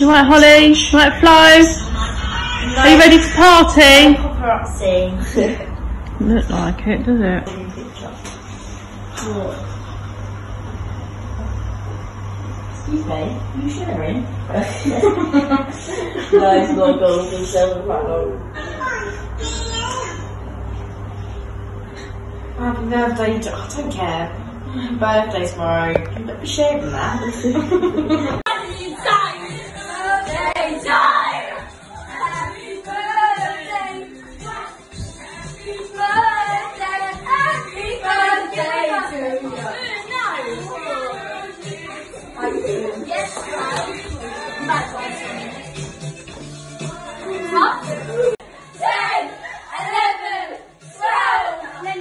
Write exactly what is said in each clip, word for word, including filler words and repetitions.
Right, Holly? Right, Flo? Are you ready to party? Paparazzi. Doesn't look like it, does it? What? Excuse me, are you sharing? No, it's not gold, it's silver panel. Happy birthday, I don't care. Birthday tomorrow. You better be sharing that. Happy birthday time! Happy birthday! Happy birthday! Happy birthday to you! Yes, ten, eleven, twelve,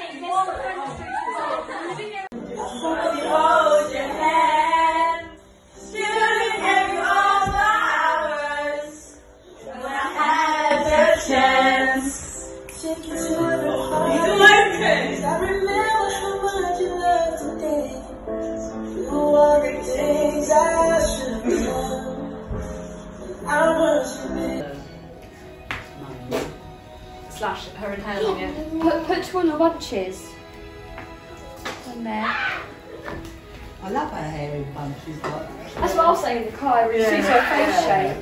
hold your hand, shooting every all the hours. When I had the chance, take you to the heart. I remember how much you loved today. You all the things I should have done. I want you to slash her and her on it. Put, put two on the bunches. On there. I love her hair in bunch she's got. That's what I was saying in the car. It really suits her face shape.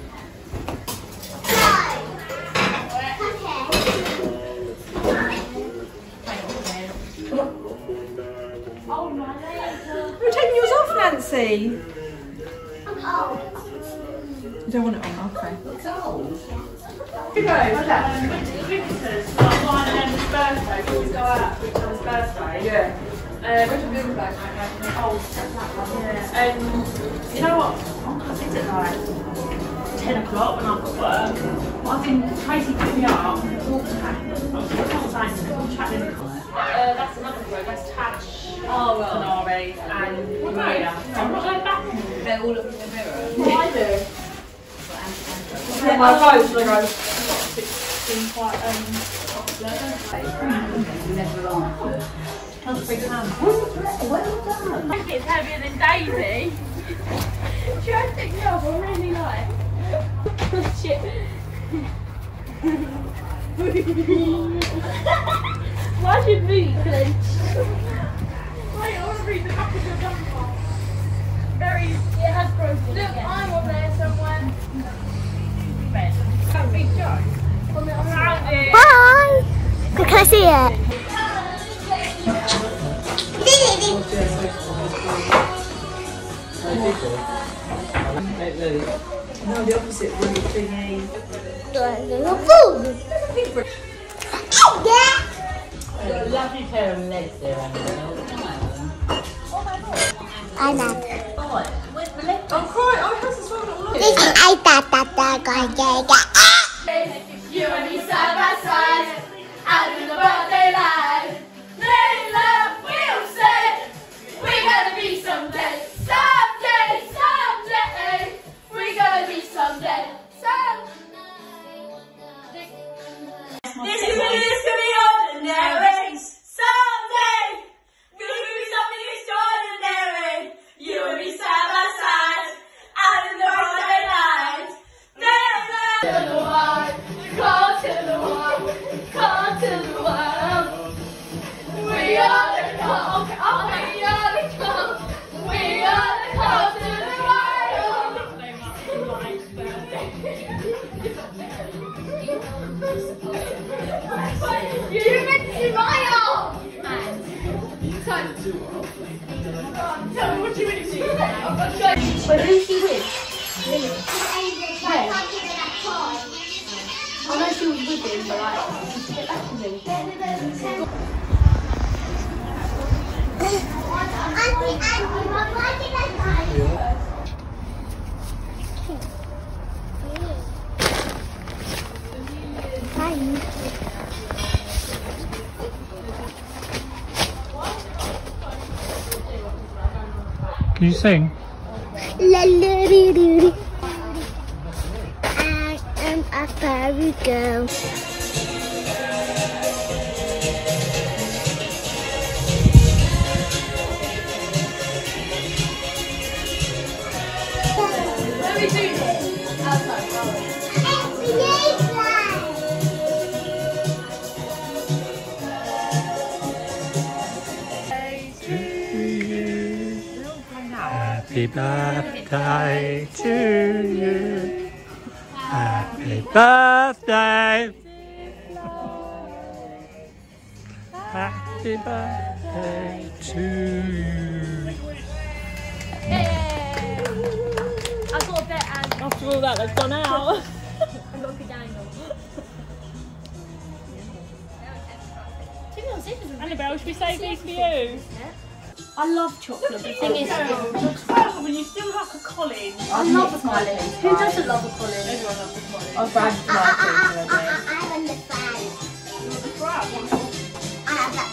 You're taking yours off, Nancy. I'm cold. You don't want it on, okay. It's old. You go, what's that? Um, went to the visitors for like mine and Emma's birthday. We always go out for each other's birthday. Yeah. Uh, went to the other birthday. Oh, yeah. And you know what? I'm going to sit at like ten o'clock when I've got work. I think Tracy picked me up. Walked back. I was saying to them, chatting in the car. Uh, that's another word. That's Tash. Oh, well. Tanari and Maria. I'm not going back. They're all looking in the mirror. What I do? Yeah, my vote, like I was quite um popular, don't they? You never answered. How's big hand? Well done. I think it's heavier than Daisy. She won't pick me up, I really like. Shit. Why's your boot clenched? Wait, I want to read the back of your jumper. Very, it has broken. Look, again. I'm up there somewhere. Bed. That big joke. Bye! Can I see it? No, the opposite, really thingy. Lovely pair of legs there, Annabelle. I love it. Where's the leg? Oh, cry! Oh, it has to swallow it all up. This is I thought that that guy You and me side by side, out in the birthday light. Lady love, we'll say, we're gonna be someday, someday, someday. We're gonna be someday, someday. This could be, this could be ordinary. Someday, we're gonna be something extraordinary. You and me side by side, out in the birthday light. Lady love, to the wild, call to the wild, call to the wild. We are the call, oh, we are the call, we are the call to the wild. You meant to my arm! Tell me what you really do. But who's she with? Where? I know she was with him, but like, get back to me. Hi. Can you sing? La la dee dee dee. I am a fairy girl. Let me do this. Happy birthday to you. Happy birthday. Happy birthday to you. Yay! I've got a bet and After all that, they've gone out. I've got a good angle. To be honest, this is Annabelle, should we save these for you? I love chocolate. The thing is, Oh, when you still like a Colin. I love a Colin. Who doesn't love a Colin? Everyone loves a Colin. I've bragged for my I teacher again. have the fan. I have that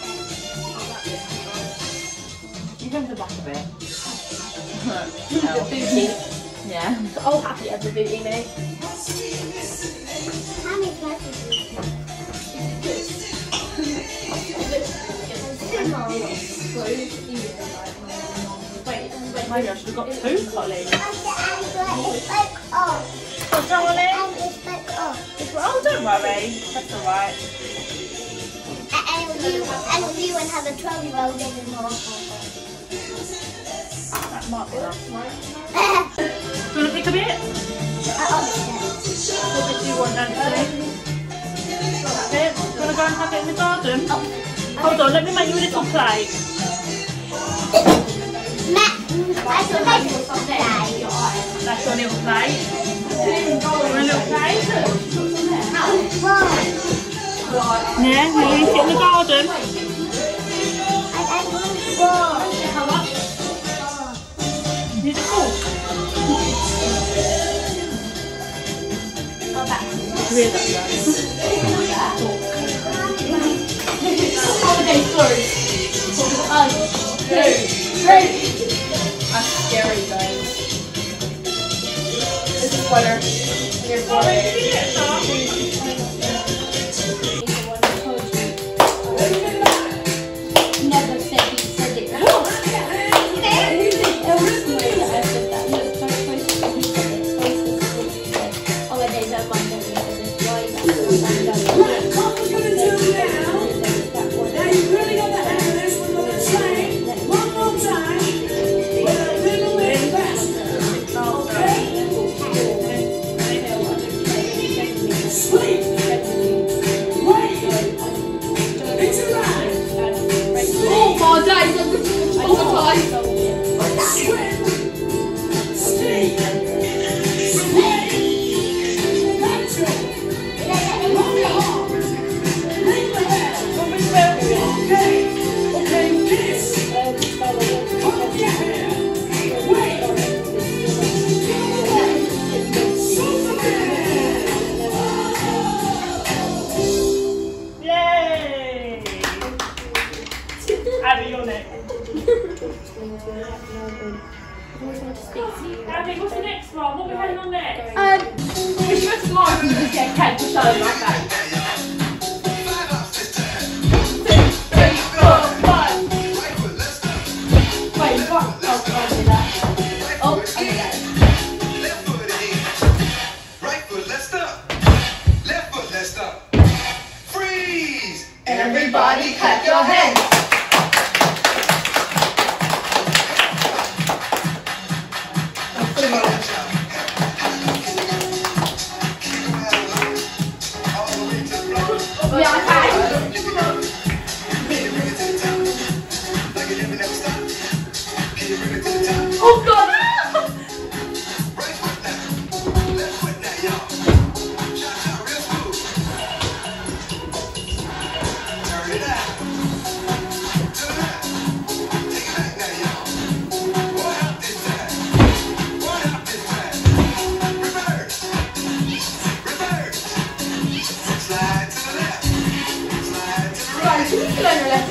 bit. You come to the back a bit. The booty. Yeah. I'll happily have the booty, mate. How many glasses do you Wait, Maybe I should have got two Collins. It's like off. Oh, darling. It's like off. Oh, don't worry. That's alright. And you, and you and have a twelve-year-old anymore. That might be enough. Do you want to pick a bit? What bit do you want, Nancy? That bit? Do you want to go and have it in the garden? Hold on, let me make you a little plate. That's your little plate. That's your little plate. You want a little plate? Yeah, will you sit in the garden? Need a fork? Really? holiday stories. One, two, three. That's scary, guys. This is butter. Here's butter. Never said he said it. Abby, what's the next one? What are we having on next? Um, if you were tomorrow, you just get cake to show you, okay? Two, three, four, five. Wait, what? Oh, I'll do that. Oh, I'll do that. Left foot in, right foot, let's stop. Left foot, let's stop. Freeze! Everybody clap your hands. Yeah, okay. Oh God! Slide to the left. Slide to the right. Right, you can go on your left